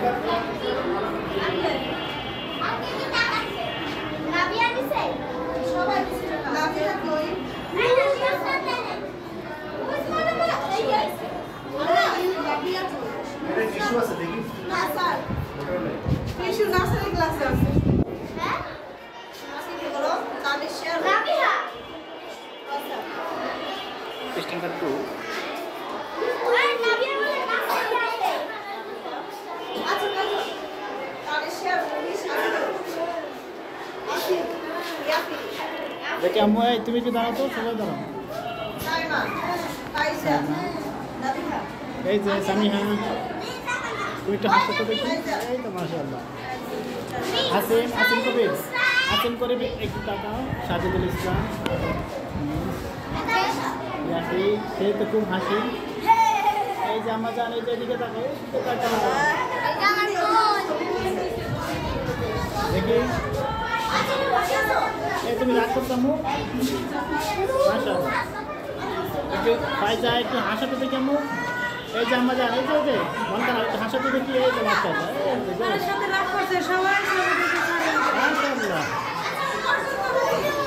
Nazar. Nazar class আছে। হ্যাঁ? কি বলো? তাহলে শেয়ার রাবিহা। আচ্ছা। Question number 2. আর রাবিহা বলে নাসার আছে। আচ্ছা আচ্ছা। তাহলে শেয়ার পুলিশ আছে। আসি। ইয়াফি। দেখি আম্মু তুমি কি দাঁড়াও তো সবাই দাঁড়াও। সাইমা। ফাইজা। রাবিহা। এই যে সামিহা তুমি একটু হাসো তো দেখি এই তো মাশাআল্লাহ আসিম কবির একটু তাকাও সাজিদুল ইসলাম ইয়াসি সে তো খুব হাসি এই যে আমার জান এই যে এদিকে তাকাও এদিকে তাকাও দেখি এই তুমি রাগ করছো আম্মু মাশাআল্লাহ একটু ফাইজা একটু হাসো তো দেখি আম্মু এই যে আমরা জানি এই যে মনটা একটু হাসাতে দেখি এই যে মাশাআল্লাহ সাথে রাগ করছে সবাই মাশাআল্লাহ